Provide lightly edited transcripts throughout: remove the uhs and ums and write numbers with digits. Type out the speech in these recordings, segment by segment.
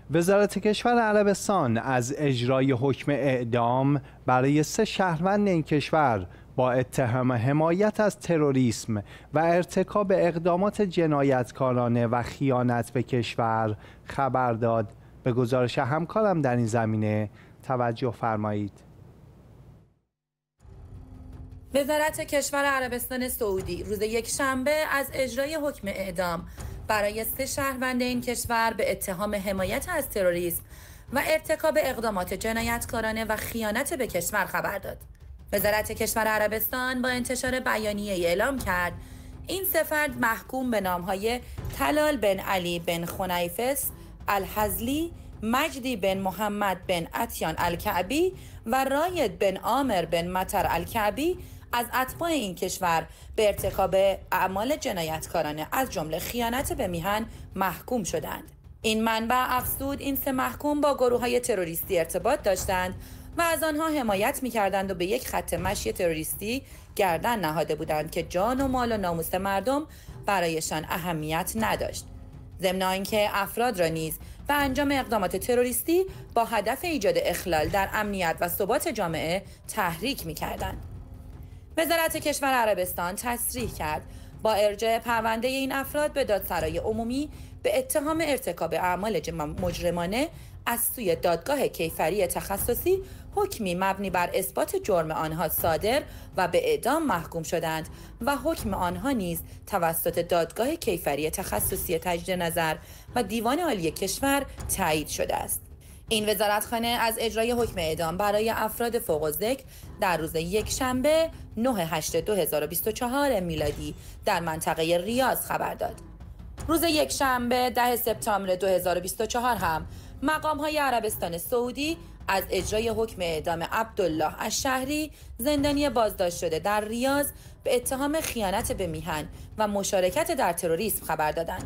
وزارت کشور عربستان از اجرای حکم اعدام برای 3 شهروند این کشور با اتهام حمایت از تروریسم و ارتکاب اقدامات جنایتکارانه و خیانت به کشور خبر داد. به گزارش همکارم در این زمینه توجه فرمایید. وزارت کشور عربستان سعودی روز یکشنبه از اجرای حکم اعدام برای 3 شهروند این کشور به اتهام حمایت از تروریسم و ارتکاب اقدامات جنایتکارانه و خیانت به کشور خبر داد. وزارت کشور عربستان با انتشار بیانیه اعلام کرد این 3 فرد محکوم به نام‌های طلال بن علی بن خنیفس الحزلی، مجدی بن محمد بن عطیان الکعبی و راید بن عامر بن مطر الکعبی از اتباع این کشور به ارتکاب اعمال جنایتکارانه از جمله خیانت به میهن محکوم شدند. این منبع افزود این 3 محکوم با گروه‌های تروریستی ارتباط داشتند و از آنها حمایت می‌کردند و به یک خط مشی تروریستی گردن نهاده بودند که جان و مال و ناموس مردم برایشان اهمیت نداشت. ضمن آنکه افراد را نیز به انجام اقدامات تروریستی با هدف ایجاد اخلال در امنیت و ثبات جامعه تحریک می‌کردند. وزارت کشور عربستان تصریح کرد با ارجاع پرونده این افراد به دادسرای عمومی به اتهام ارتکاب اعمال مجرمانه از سوی دادگاه کیفری تخصصی حکمی مبنی بر اثبات جرم آنها صادر و به اعدام محکوم شدند و حکم آنها نیز توسط دادگاه کیفری تخصصی تجدید نظر و دیوان عالی کشور تایید شده است. این وزارتخانه از اجرای حکم اعدام برای افراد فوق‌الذکر در روز یکشنبه 9/8/2024 میلادی در منطقه ریاض خبر داد. روز یکشنبه 10 سپتامبر 2024 هم مقام‌های عربستان سعودی از اجرای حکم اعدام عبدالله الشهری زندانی بازداشت شده در ریاض به اتهام خیانت به میهن و مشارکت در تروریسم خبر دادند.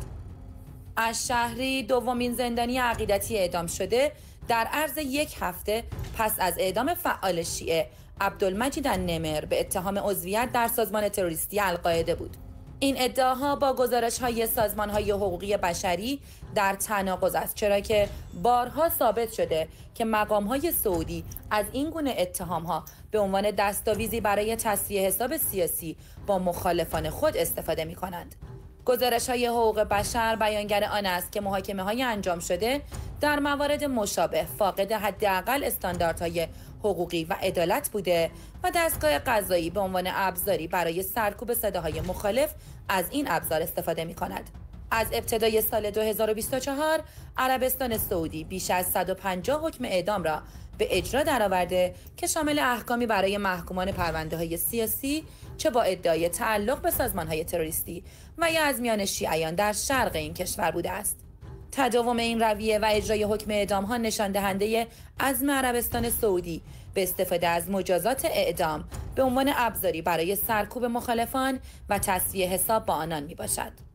الشهری دومین زندانی عقیدتی اعدام شده در عرض 1 هفته پس از اعدام فعال شیعه عبدالمجید النمر به اتهام عضویت در سازمان تروریستی القاعده بود. این ادعاها با گزارش‌های سازمان‌های حقوقی بشری در تناقض است، چرا که بارها ثابت شده که مقام‌های سعودی از این گونه اتهام‌ها به عنوان دستاویزی برای تسویه حساب سیاسی با مخالفان خود استفاده می‌کنند. گزارش‌های حقوق بشر بیانگر آن است که محاکمه‌های انجام شده در موارد مشابه فاقد حداقل استانداردهای حقوقی و عدالت بوده و دستگاه قضایی به عنوان ابزاری برای سرکوب صداهای مخالف از این ابزار استفاده می‌کند. از ابتدای سال 2024 عربستان سعودی بیش از 150 حکم اعدام را به اجرا درآورده که شامل احکامی برای محکومان پرونده‌های سیاسی چه با ادعای تعلق به سازمان‌های تروریستی و یا از میان شیعیان در شرق این کشور بوده است. تداوم این رویه و اجرای حکم اعدام‌ها نشان دهنده عزم عربستان سعودی به استفاده از مجازات اعدام به عنوان ابزاری برای سرکوب مخالفان و تسویه حساب با آنان میباشد.